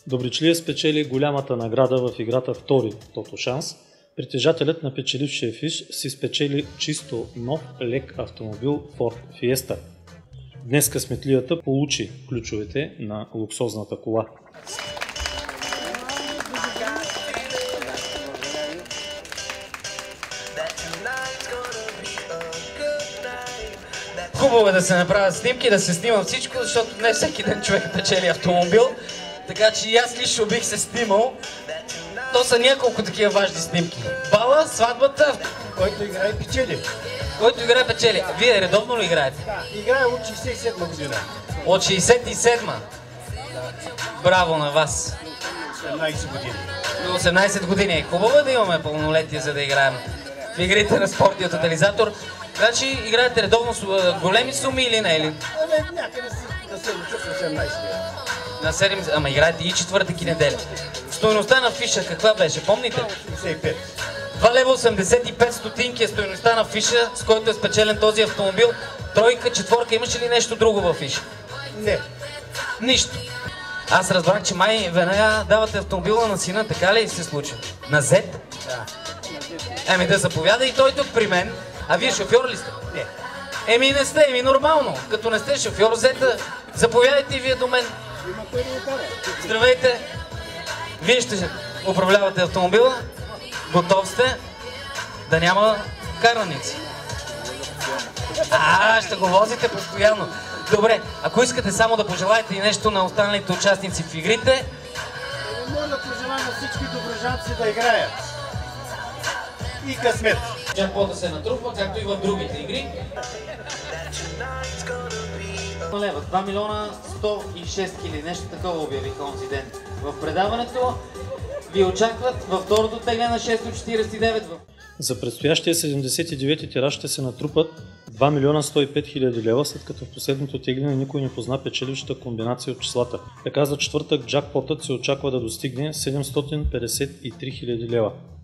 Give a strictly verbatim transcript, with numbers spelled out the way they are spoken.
Добричлия спечели голямата награда в играта втори Тото шанс. Притежателят на печелившия фиш си спечели чисто нов лек автомобил Ford Fiesta. Днес късметлията получи ключовете на луксозната кола. Хубаво е да се направят снимки, да се снима всичко, защото не всеки ден човек печели автомобил. Така че и аз лично бих се снимал. То са няколко такива важни снимки. Бала, сватбата. Който играе печели. Който играе печели. Вие редовно ли играете? Да, играе от шейсет и седма година. От шейсет и седма? Браво на вас. осемнайсет години. осемнайсет години. Е хубаво да имаме пълнолетие, за да играем в игрите на Спортния тотализатор. Значи играете редовно с големи суми или не? Или? Абе, някъде на седмица с осемнайсет. На седем, ама играете и четвъртък и неделя. Стойността на фиша каква беше, помните? шейсет и пет. два лева осемдесет и пет стотинки е стойността на фиша, с който е спечелен този автомобил. Тройка, четворка, имаше ли нещо друго във фиша? Не. Нищо. Аз разбрах, че май веднага давате автомобила на сина, така ли се случва? На зет? Да. Еми да заповяда и той тук при мен. А вие шофьор ли сте? Не. Еми не сте, еми нормално. Като не сте шофьор, зета, заповядайте и вие до мен. Има кой да го кара. Здравейте! Вие ще управлявате автомобила? Готов сте? Да няма караници. А, ще го возите постоянно. Добре, ако искате само да пожелаете и нещо на останалите участници в игрите. Моля да пожелая на всички доброжанци да играят. И късмет. Джакпота се натрупва, както и в другите игри. Лева, два милиона сто и шест хиляди, нещо такова обявиха онзи ден. В предаването ви очакват във второто тегле на шест четирийсет и девет. За предстоящия седемдесет и девети тираж ще се натрупат два милиона сто и пет хиляди лева, след като в последното тегляне никой не позна печелившата комбинация от числата. Така за четвъртък джакпотът се очаква да достигне седемстотин петдесет и три хиляди лева.